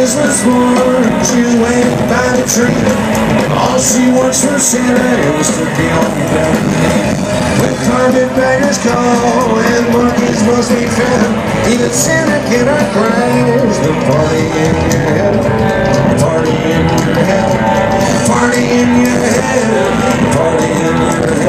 Christmas morn, she was waiting by the tree. All she wants for Santa is to be on down. When carpetbaggers call and monkeys must be fed, even Santa cannot crash the party in your head. Party in your head. Party in your head. Party in your head.